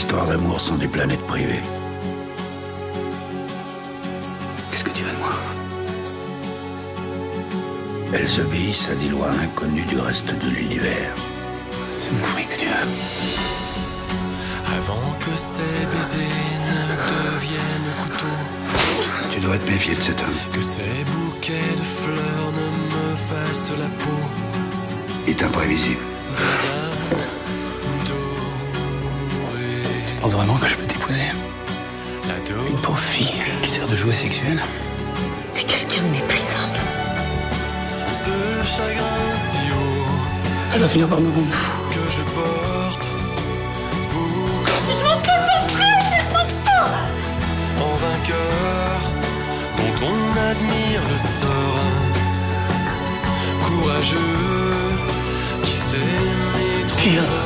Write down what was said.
histoires d'amour sont des planètes privées. Qu'est-ce que tu veux de moi? Elles obéissent à des lois inconnues du reste de l'univers. C'est mon fruit que tu veux. Avant que ces baisers ne deviennent couteaux, Tu dois te méfier de cet homme. que ces bouquets de fleurs ne me fassent la peau. Il est imprévisible. Tu penses vraiment que je peux t'épouser? Une pauvre fille qui sert de jouet sexuel? C'est quelqu'un de méprisable. Ce chagrin si haut Elle va finir par me rendre fou. que je porte Je m'en peux ton frère, je m'en peux. en vainqueur dont on admire le sort courageux qui sait aimer trop Tire. fort.